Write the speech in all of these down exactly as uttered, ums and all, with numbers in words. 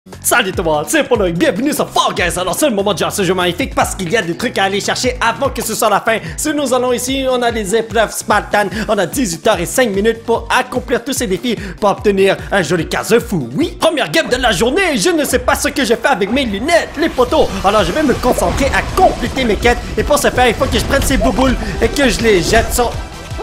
Salut tout le monde, c'est Polo et bienvenue sur Fall Guys. Alors c'est le moment de jouer à ce jeu magnifique parce qu'il y a des trucs à aller chercher avant que ce soit la fin. Si nous allons ici, on a des épreuves Spartan, on a dix-huit heures et cinq minutes pour accomplir tous ces défis pour obtenir un joli casse fou. Oui, première game de la journée, je ne sais pas ce que je fais avec mes lunettes, les poteaux. Alors je vais me concentrer à compléter mes quêtes et pour ce faire, il faut que je prenne ces bouboules et que je les jette sur...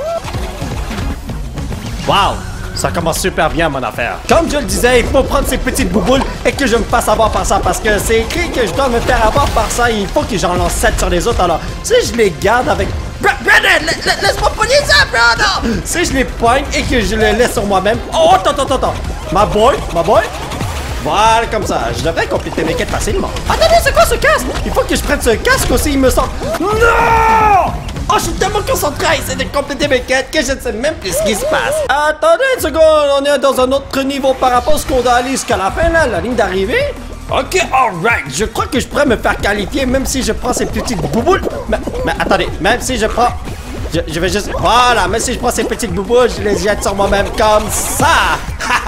Wow! Ça commence super bien mon affaire. Comme je le disais, il faut prendre ces petites bouboules et que je me fasse avoir par ça parce que c'est écrit que je dois me faire avoir par ça. Il faut que j'en lance sept sur les autres. Alors, si je les garde avec... Brandon, laisse-moi pogner ça, bro, non! Si je les poigne et que je les laisse sur moi-même... Oh, attends, attends, attends. Ma boy, ma boy. Voilà, comme ça. Je devrais compléter mes quêtes facilement. Attendez, c'est quoi ce casque? Il faut que je prenne ce casque aussi, il me semble. Non! Oh, je suis tellement concentré à essayer de compléter mes quêtes que je ne sais même plus ce qui se passe. Attendez une seconde, on est dans un autre niveau par rapport à ce qu'on doit aller jusqu'à la fin, là, la ligne d'arrivée. Ok, alright, je crois que je pourrais me faire qualifier même si je prends ces petites bouboules. Mais, mais attendez, même si je prends... Je, je vais juste... Voilà, même si je prends ces petites bouboules, je les jette sur moi-même comme ça.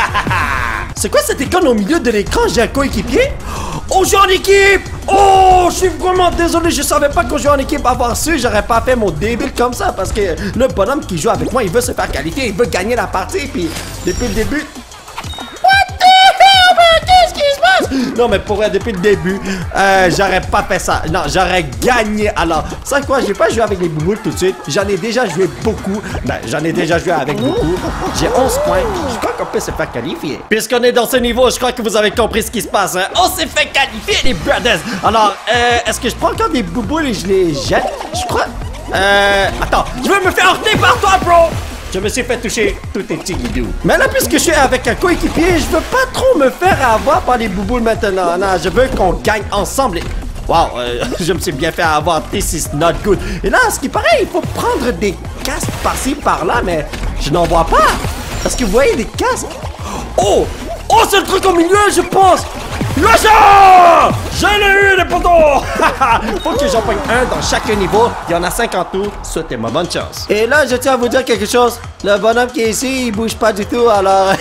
C'est quoi cette icône au milieu de l'écran? J'ai un coéquipier? On joue en équipe! Oh, je suis vraiment désolé, je savais pas qu'on jouait en équipe. Avoir su, j'aurais pas fait mon débile comme ça parce que le bonhomme qui joue avec moi, il veut se faire qualifier, il veut gagner la partie, puis depuis le début... What the hell, man? Qu'est-ce qui se passe? Non, mais pour vrai, depuis le début, euh, j'aurais pas fait ça. Non, j'aurais gagné. Alors, ça quoi, j'ai pas joué avec les bouboules tout de suite. J'en ai déjà joué beaucoup. Ben, j'en ai déjà joué avec beaucoup. J'ai onze points. Je crois qu'on peut se faire qualifier. Puisqu'on est dans ce niveau, je crois que vous avez compris ce qui se passe. Hein? On s'est fait qualifier, les brothers. Alors, euh, est-ce que je prends encore des bouboules et je les jette? Je crois... Euh... Attends, je veux me faire heurter par toi, bro! Je me suis fait toucher, tout est petit guidou. Mais là, puisque je suis avec un coéquipier, je veux pas trop me faire avoir par les bouboules maintenant. Non, je veux qu'on gagne ensemble. Et... Wow, euh, je me suis bien fait avoir. This is not good. Et là, ce qui paraît, il faut prendre des casques par-ci, par-là, mais je n'en vois pas. Est-ce que vous voyez des casques? Oh! Oh, c'est le truc au milieu, je pense! Lâche! Je l'ai eu, les potos! Faut que j'en prenne un dans chaque niveau. Il y en a cinq en tout. Souhaitez-moi bonne chance. Et là, je tiens à vous dire quelque chose. Le bonhomme qui est ici, il bouge pas du tout, alors...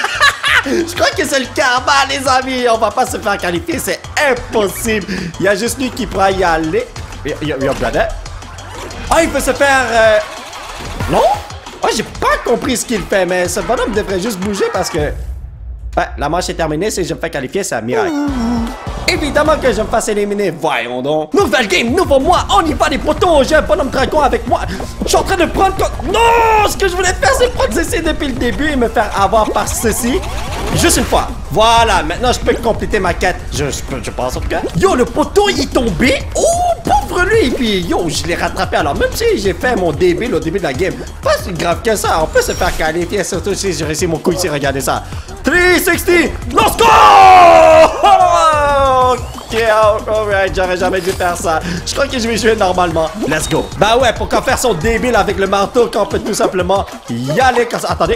Je crois que c'est le karma, les amis. On va pas se faire qualifier, c'est impossible. Il y a juste lui qui pourra y aller. Il y a, il y a Bladet. Ah, il peut se faire... Euh... Non? Moi, j'ai pas compris ce qu'il fait, mais ce bonhomme devrait juste bouger parce que... Ouais, la manche est terminée, si je me fais qualifier, c'est un miracle. Évidemment que je me fasse éliminer, voyons donc. Nouvelle game, nouveau moi, on y va les potos, j'ai un bonhomme dragon avec moi. Je suis en train de prendre... Non, ce que je voulais faire, c'est prendre ceci depuis le début et me faire avoir par ceci. Juste une fois. Voilà, maintenant je peux compléter ma quête. Je, je, peux, je pense en tout cas. Yo, le poteau, il est tombé. Oh, pauvre lui. Et puis, yo, je l'ai rattrapé. Alors, même si j'ai fait mon débile au début de la game, pas si grave que ça. On peut se faire qualifier, surtout si j'ai réussi mon coup ici. Regardez ça. trois cent soixante. Let's go! Ok, alright, j'aurais jamais dû faire ça. Je crois que je vais jouer normalement. Let's go. Bah ouais, pourquoi faire son débile avec le marteau quand on peut tout simplement y aller comme ça. Attendez.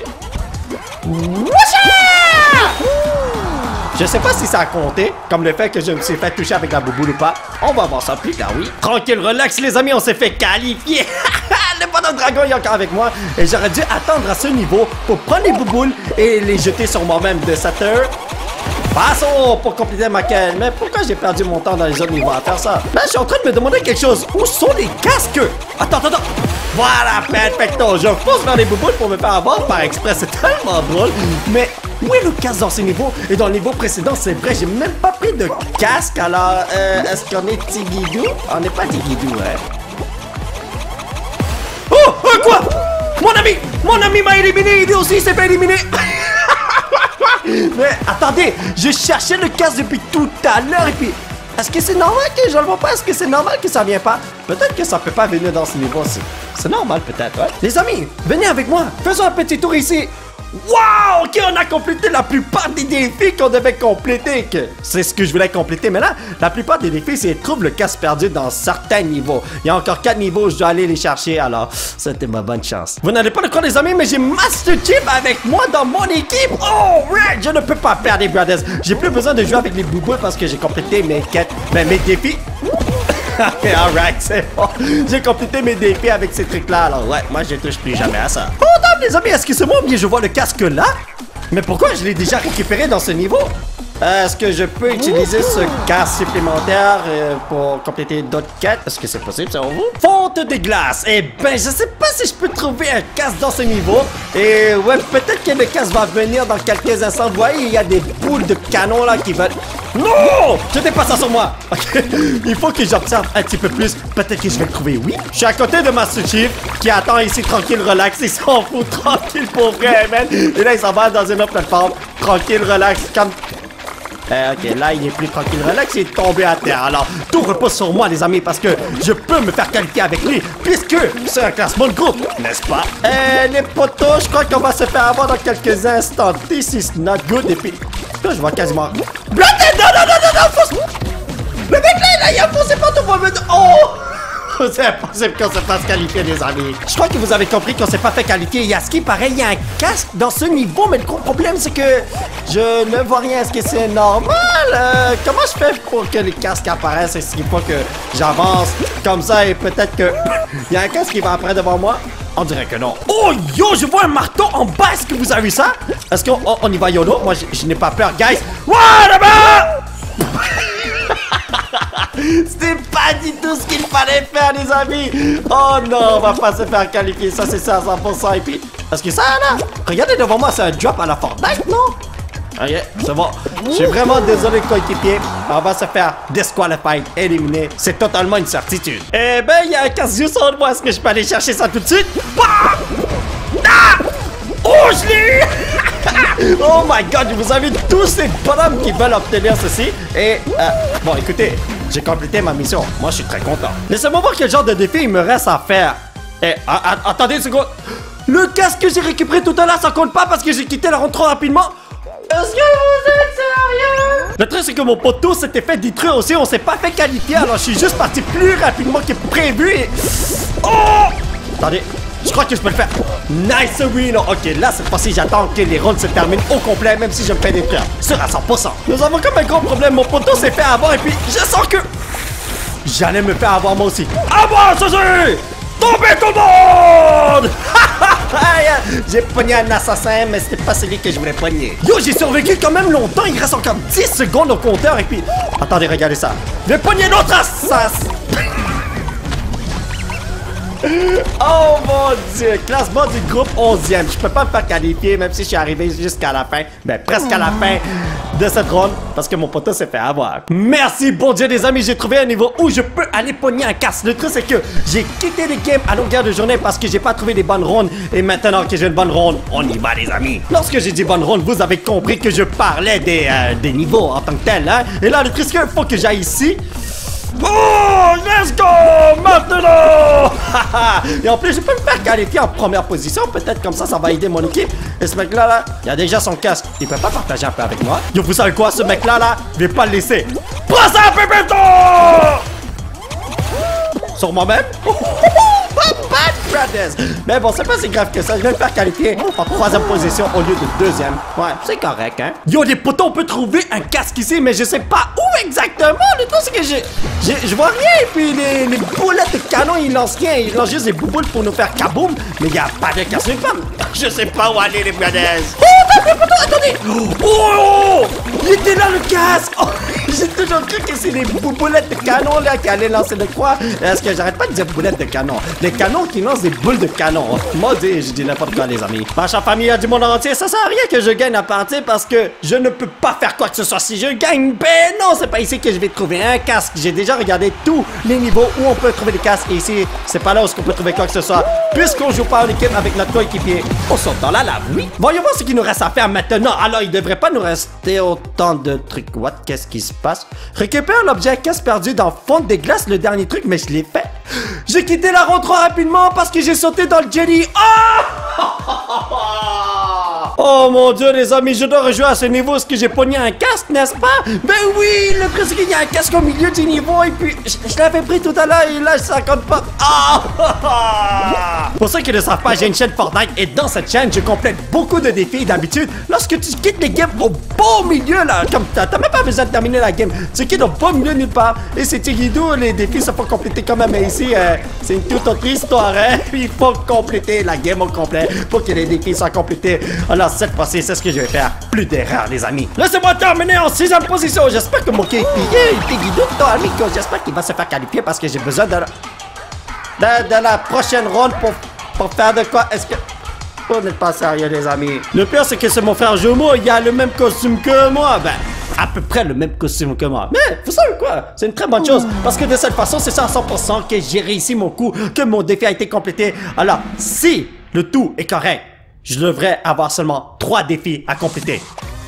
Je sais pas si ça a compté, comme le fait que je me suis fait toucher avec la bouboule ou pas. On va voir ça plus tard, oui. Tranquille, relax les amis, on s'est fait qualifier. Le bonhomme dragon est encore avec moi. Et j'aurais dû attendre à ce niveau pour prendre les bouboules et les jeter sur moi-même de cette heure. Passons pour compléter ma quête. Mais pourquoi j'ai perdu mon temps dans les autres niveaux à faire ça? Là, je suis en train de me demander quelque chose. Où sont les casques? Attends, attends, attends. Voilà, perfecto. Je fonce vers les bouboules pour me faire avoir par exprès. C'est tellement drôle. Mais où est le casque dans ces niveaux? Et dans le niveau précédent, c'est vrai, j'ai même pas pris de casque. Alors, euh, est-ce qu'on est Tigidou? On n'est pas Tigidou, hein? Oh! Oh, quoi? Mon ami! Mon ami m'a éliminé! Il aussi s'est fait éliminer! Mais attendez, je cherchais le casque depuis tout à l'heure et puis... Est-ce que c'est normal que je le vois pas? Est-ce que c'est normal que ça vient pas? Peut-être que ça peut pas venir dans ce niveau-ci. C'est normal peut-être, ouais. Les amis, venez avec moi. Faisons un petit tour ici. Wow! Ok, on a complété la plupart des défis qu'on devait compléter. Que c'est ce que je voulais compléter. Mais là, la plupart des défis, c'est trouve le casque perdu dans certains niveaux. Il y a encore quatre niveaux, je dois aller les chercher. Alors, c'était ma bonne chance. Vous n'allez pas le croire, les amis, mais j'ai Master Chief avec moi dans mon équipe. Oh, right! Je ne peux pas perdre, les brothers. J'ai plus besoin de jouer avec les bouboules parce que j'ai complété mes quêtes, ben, mes défis. Ok, alright, c'est bon. J'ai complété mes défis avec ces trucs-là. Alors, ouais, moi, je touche plus jamais à ça. Oh, non, les amis, est-ce que c'est moi ou bien je vois le casque là? Mais pourquoi je l'ai déjà récupéré dans ce niveau? Est-ce que je peux utiliser ce casque supplémentaire euh, pour compléter d'autres quêtes? Est-ce que c'est possible, selon vous? Fonte des glaces. Eh ben, je sais pas si je peux trouver un casque dans ce niveau. Et ouais, peut-être que le casque va venir dans quelques instants. Vous voyez, il y a des boules de canon là qui veulent... Non! Jetez pas ça sur moi! Ok, il faut que j'observe un petit peu plus. Peut-être que je vais le trouver, oui. Je suis à côté de Master Chief qui attend ici tranquille, relax. Il s'en fout tranquille pour vrai, man. Et là, il s'en va dans une autre plateforme. Tranquille, relax, comme... Euh, ok, là, il est plus tranquille, relax, il est tombé à terre. Alors, tout repose sur moi, les amis, parce que je peux me faire qualifier avec lui, puisque c'est un classement de groupe, n'est-ce pas? Euh, les potos, je crois qu'on va se faire avoir dans quelques instants. This is not good. Et puis, là, je vois quasiment... Blooded! Non, non, non, non, non, faut... Le mec, là, il a foncé pas tout pour me... Oh! C'est impossible qu'on se fasse qualifier, les amis. Je crois que vous avez compris qu'on s'est pas fait qualifier. Yaski, pareil, il y a un casque dans ce niveau, mais le gros problème, c'est que je ne vois rien. Est-ce que c'est normal? Euh, comment je fais pour que les casques apparaissent? Est-ce qu'il faut que j'avance comme ça et peut-être que... Il y a un casque qui va après devant moi? On dirait que non. Oh, yo, je vois un marteau en bas. Est-ce que vous avez vu ça? Est-ce qu'on on, on y va, YOLO? Moi, je, je n'ai pas peur, guys. What about? C'était pas du tout ce qu'il fallait faire, les amis. Oh non, on va pas se faire qualifier. Ça, c'est ça à cent pour cent. Et puis, est-ce que ça, là? Regardez devant moi, c'est un drop à la Fortnite, non? Ok, c'est bon. Je suis vraiment désolé, coéquipier. On va se faire disqualifier, éliminer. C'est totalement une certitude. Eh ben, il y a un casse juste en moi. Est-ce que je peux aller chercher ça tout de suite? Bah! Ah! Oh, je l'ai eu! Oh my god, vous avez tous ces bonhommes qui veulent obtenir ceci. Et, euh, bon, écoutez, j'ai complété ma mission. Moi, je suis très content. Laissez-moi voir quel genre de défi il me reste à faire. Eh, attendez une seconde. Le casque que j'ai récupéré tout à l'heure, ça compte pas parce que j'ai quitté la ronde trop rapidement. Est-ce que vous êtes sérieux? Le truc, c'est que mon poteau s'était fait détruire aussi. On s'est pas fait qualifier, alors je suis juste parti plus rapidement que prévu. Et... Oh! Attendez. Je crois que je peux le faire. Nice win. Ok, là, cette fois-ci, j'attends que les rounds se terminent au complet, même si je me fais détruire. Sur à cent pour cent. Nous avons comme un gros problème. Mon poteau s'est fait avoir et puis je sens que... J'allais me faire avoir moi aussi. À moi, Suzy! Tombez tout le monde! J'ai pogné un assassin, mais c'était pas celui que je voulais pogner. Yo, j'ai survécu quand même longtemps. Il reste encore dix secondes au compteur et puis... Attendez, regardez ça. Je vais pogner notre assassin. Oh mon dieu, classement du groupe onzième. Je peux pas me faire qualifier même si je suis arrivé jusqu'à la fin. Ben presque à la fin de cette ronde parce que mon poteau s'est fait avoir. Merci bon dieu les amis, j'ai trouvé un niveau où je peux aller pogner un casque. Le truc c'est que j'ai quitté les games à longueur de journée parce que j'ai pas trouvé les bonnes rondes. Et maintenant que j'ai une bonne ronde, on y va les amis. Lorsque j'ai dit bonne ronde, vous avez compris que je parlais des, euh, des niveaux en tant que tel hein? Et là le truc c'est qu'il faut que j'aille ici. Oh, let's go! Maintenant! Et en plus, je peux me faire qualifier en première position. Peut-être comme ça, ça va aider mon équipe. Et ce mec-là, là, il a déjà son casque. Il peut pas partager un peu avec moi. Yo, vous savez quoi? Ce mec-là, là, je vais pas le laisser. Prends ça, Pépéto! Sur moi-même? Mais bon, c'est pas si grave que ça. Je vais me faire qualifier en troisième position au lieu de deuxième. Ouais, c'est correct, hein. Yo, les potos, on peut trouver un casque ici, mais je sais pas où exactement. Le truc, c'est que je je vois rien. Et puis, les, les boulettes de canon, ils lancent rien. Ils lancent juste des bouboules pour nous faire kaboum. Mais il y a pas de casque nulle part. Je sais pas où aller, les brothers. Oh, attendez, attendez. Oh, oh, il était là, le casque. Oh, j'ai toujours cru que c'est des boulettes de canon, là, qui allaient lancer de quoi. Est-ce que j'arrête pas de dire boulettes de canon? Les canons qui lancent des boules de canon. Moi, je dis n'importe quoi, les amis. Ma chère famille du monde entier, ça sert à rien que je gagne à partir parce que je ne peux pas faire quoi que ce soit si je gagne. Ben non, c'est pas ici que je vais trouver un casque. J'ai déjà regardé tous les niveaux où on peut trouver des casques. Et ici, c'est pas là où on peut trouver quoi que ce soit. Puisqu'on joue pas en équipe avec notre coéquipier, on saute dans la lave, oui. Voyons voir ce qu'il nous reste à faire maintenant. Alors, il devrait pas nous rester autant de trucs. What? Qu'est-ce qui se passe? Récupère l'objet casse perdu dans Fonte des glaces, le dernier truc, mais je l'ai fait. J'ai quitté la ronde trop rapidement parce que j'ai sauté dans le jelly. Oh! Oh mon dieu les amis, je dois rejouer à ce niveau. Est-ce que j'ai pogné un casque, n'est-ce pas? Ben oui, le truc c'est qu'il y a un casque au milieu du niveau. Et puis, je, je l'avais pris tout à l'heure et là, ça compte pas. Oh! Pour ceux qui ne savent pas, j'ai une chaîne Fortnite. Et dans cette chaîne, je complète beaucoup de défis. D'habitude, lorsque tu quittes les games au beau milieu là, comme t'as même pas besoin de terminer la game, tu quittes au beau milieu nulle part. Et c'est Tigidou, les défis sont pas complétés quand même. Mais ici, euh, c'est une toute autre histoire, hein? Il faut compléter la game au complet pour que les défis soient complétés. Alors, Alors cette fois-ci, c'est ce que je vais faire. Plus d'erreurs, les amis. Laissez-moi terminer en sixième position. J'espère que mon coéquipier, Piggy-Duto, amigo, j'espère qu'il va se faire qualifier parce que j'ai besoin de la, de, de la prochaine ronde pour, pour faire de quoi. Est-ce que... Vous n'êtes pas sérieux, les amis. Le pire, c'est que c'est mon frère jumeau. Il a le même costume que moi. Ben, à peu près le même costume que moi. Mais, vous savez quoi? C'est une très bonne chose. Parce que de cette façon, c'est ça à cent pour cent que j'ai réussi mon coup, que mon défi a été complété. Alors, si le tout est correct, je devrais avoir seulement trois défis à compléter.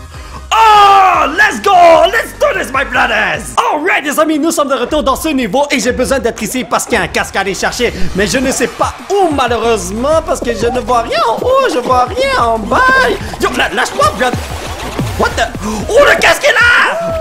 Oh, let's go! Let's do this, my brothers! Alright, les amis, nous sommes de retour dans ce niveau et j'ai besoin d'être ici parce qu'il y a un casque à aller chercher. Mais je ne sais pas où, malheureusement, parce que je ne vois rien en haut, je vois rien en bas. Yo, lâche-moi, viens. What the... Oh, le casque est là!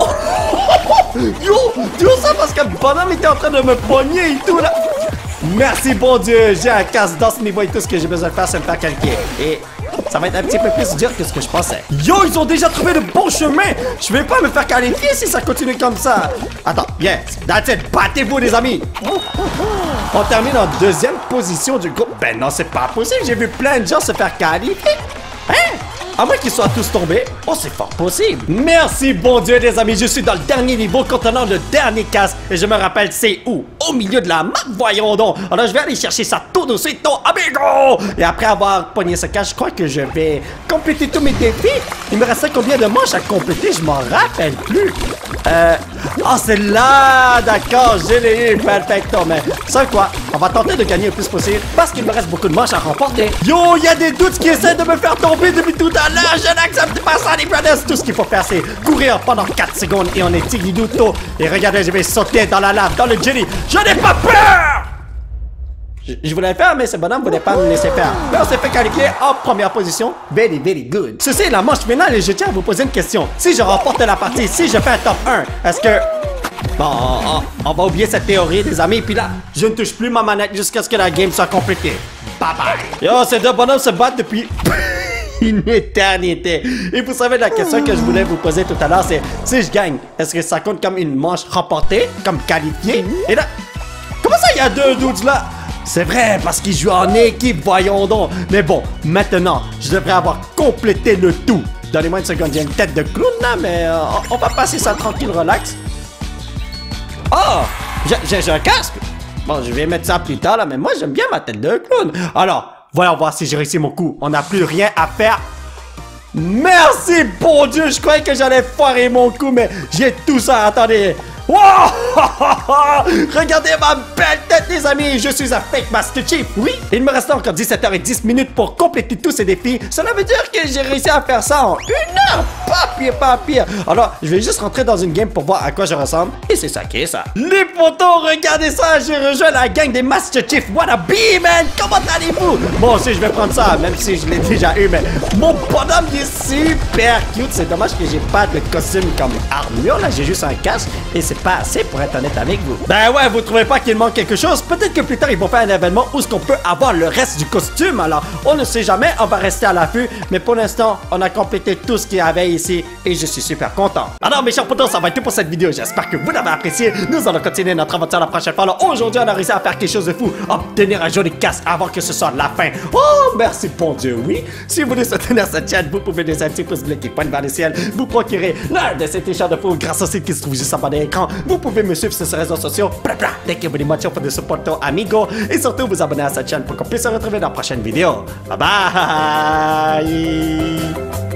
Oh, yo, yo, ça parce que le bonhomme était en train de me pogner et tout, là. Merci, bon Dieu, j'ai un casque dans ce niveau et tout ce que j'ai besoin de faire, c'est me faire qualifier. Et... ça va être un petit peu plus dur que ce que je pensais. Yo, ils ont déjà trouvé le bon chemin. Je vais pas me faire qualifier si ça continue comme ça. Attends, yes, that's it. Battez-vous, les amis. On termine en deuxième position du groupe. Ben non, c'est pas possible. J'ai vu plein de gens se faire qualifier. Hein? À moins qu'ils soient tous tombés. Oh, c'est fort possible. Merci, bon Dieu, les amis. Je suis dans le dernier niveau contenant le dernier casque. Et je me rappelle, c'est où? Au milieu de la map, voyons donc. Alors, je vais aller chercher ça tout de suite, amigo. Et après avoir pogné ce casque, je crois que je vais compléter tous mes défis. Il me restait combien de manches à compléter? Je m'en rappelle plus. Euh... Oh, c'est là. D'accord, je l'ai eu. Perfecto. Mais, ça quoi? On va tenter de gagner le plus possible parce qu'il me reste beaucoup de manches à remporter. Yo, il y a des doutes qui essaient de me faire tomber depuis tout à l'heure. Je n'accepte pas ça, les brothers. Tout ce qu'il faut faire, c'est courir pendant quatre secondes et on est Tiggy-Duto. Et regardez, je vais sauter dans la lave, dans le jelly. Je n'ai pas peur! Je, je voulais le faire, mais ce bonhomme ne voulait pas me laisser faire. Mais on s'est fait qualifier en première position. Very, very good. Ceci est la manche finale et je tiens à vous poser une question. Si je remporte la partie, si je fais un top un, est-ce que... Bon, on, on, on va oublier cette théorie, les amis. Puis là, je ne touche plus ma manette jusqu'à ce que la game soit complétée. Bye bye. Yo, ces deux bonhommes se battent depuis... une éternité. Et vous savez, la question que je voulais vous poser tout à l'heure, c'est si je gagne, est-ce que ça compte comme une manche remportée, comme qualifiée? Et là, comment ça, il y a deux dudes là? C'est vrai, parce qu'ils jouent en équipe, voyons donc. Mais bon, maintenant, je devrais avoir complété le tout. Donnez-moi une seconde, il y a une tête de clown là, mais euh, on va passer ça tranquille, relax. Oh, j'ai un casque. Bon, je vais mettre ça plus tard là, mais moi j'aime bien ma tête de clown. Alors, voyons voir si j'ai réussi mon coup. On n'a plus rien à faire. Merci, bon Dieu. Je croyais que j'allais foirer mon coup, mais j'ai tout ça. Attendez. Wow! Regardez ma belle tête, les amis. Je suis un fake Master Chief, oui. Il me reste encore dix-sept heures dix minutes pour compléter tous ces défis. Cela veut dire que j'ai réussi à faire ça en une heure. Pas pire, pas pire. Alors, je vais juste rentrer dans une game pour voir à quoi je ressemble. Et c'est ça qui est ça. Les potos, regardez ça. J'ai rejoint la gang des Master Chief. Wannabe, man. Comment allez-vous? Bon, aussi, je vais prendre ça, même si je l'ai déjà eu, mais mon bonhomme, il est super cute. C'est dommage que j'ai pas de costume comme armure. Là, j'ai juste un casque. Et c'est pas assez pour être honnête avec vous. Ben ouais, vous trouvez pas qu'il manque quelque chose? Peut-être que plus tard, ils vont faire un événement où est-ce qu'on peut avoir le reste du costume. Alors, on ne sait jamais, on va rester à l'affût. Mais pour l'instant, on a complété tout ce qu'il y avait ici et je suis super content. Alors, mes chers potos, ça va être tout pour cette vidéo. J'espère que vous l'avez apprécié. Nous allons continuer notre aventure la prochaine fois. Alors, aujourd'hui, on a réussi à faire quelque chose de fou. Obtenir un joli casque avant que ce soit la fin. Oh, merci, bon Dieu, oui. Si vous voulez soutenir cette chaîne, vous pouvez laisser un petit pouce bleu qui pointe vers le ciel. Vous procurer l'un de ces t-shirts de fou grâce au site qui se trouve juste en bas de l'écran. Vous Vous pouvez me suivre sur ces réseaux sociaux. Dès que vous voulez moitié pour de supporto amigo. Et surtout vous abonner à cette chaîne pour qu'on puisse se retrouver dans la prochaine vidéo. Bye bye!